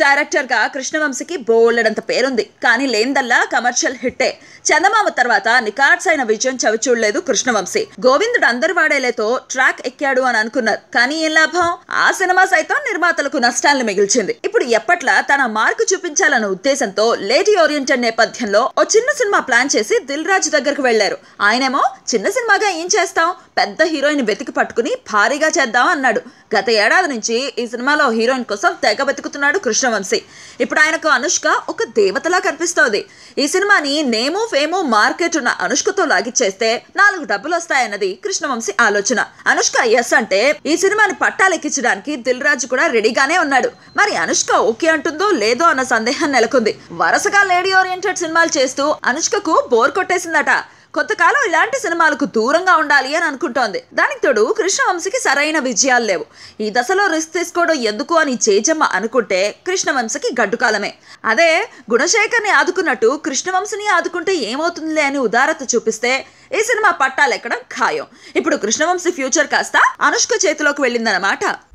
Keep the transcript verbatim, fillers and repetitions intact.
Director గా కృష్ణవంశీకి బోలెడంత పేరుంది. కానీ లేందల్లా కమర్షియల్ హిట్టే. చందమామ తర్వాత నికార్సైన విజయం చవిచూడలేదు కృష్ణవంశీ. గోవిందుడు అందరి వాడేలేతో ట్రాక్ ఎక్కాడు అని అనుకున్నారు. కానీ ఏం లాభం? ఆ సినిమా సైతం నిర్మాతలకు నష్టాలను మిగిల్చింది. ఇప్పుడు ఎప్పట్లా తన మార్కు చూపించాలన్న ఉద్దేశంతో లేడీ ఓరియంటెడ్ నేపథ్యంలో ఓ చిన్న సినిమా ప్లాన్ చేసి దిల్ రాజు దగ్గరకు వెళ్లారు. ఆయనేమో చిన్న సినిమాగా ఏం చేస్తాం, పెద్ద హీరోయిన్ వెతికి పట్టుకుని భారీగా చేద్దాం అన్నాడు. గత ఏడాది నుంచి ఈ సినిమాలో హీరోయిన్ కోసం తెగ వెతుకుతున్నాడు కృష్ణవంశీ. ఇప్పుడు ఆయనకు అనుష్క ఒక దేవతలా కనిపిస్తోంది. ఈ సినిమాని నేము ఫేము మార్కెట్ ఉన్న అనుష్కతో లాగిచ్చేస్తే నాలుగు డబ్బులు వస్తాయన్నది కృష్ణవంశీ ఆలోచన. అనుష్క ఎస్ అంటే ఈ సినిమాని పట్టాలెక్కించడానికి దిల్ రాజు కూడా రెడీగానే ఉన్నాడు. మరి అనుష్క ఓకే అంటుందో లేదో అన్న సందేహం నెలకొంది. వరుసగా లేడీ ఓరియంటెడ్ సినిమాలు చేస్తూ అనుష్కకు బోర్ కొట్టేసిందట. కొంతకాలం ఇలాంటి సినిమాలకు దూరంగా ఉండాలి అని అనుకుంటోంది. దానికి తోడు కృష్ణవంశీకి సరైన విజయాలు లేవు. ఈ దశలో రిస్క్ తీసుకోవడం ఎందుకు అని జేజమ్మ అనుకుంటే కృష్ణవంశీకి గడ్డుకాలమే. అదే గుణశేఖర్ని ఆదుకున్నట్టు కృష్ణవంశీని ఆదుకుంటే ఏమవుతుందిలే అని ఉదారత చూపిస్తే ఈ సినిమా పట్టాలెక్కడం ఖాయం. ఇప్పుడు కృష్ణవంశీ ఫ్యూచర్ కాస్త అనుష్క చేతిలోకి వెళ్ళిందన్నమాట.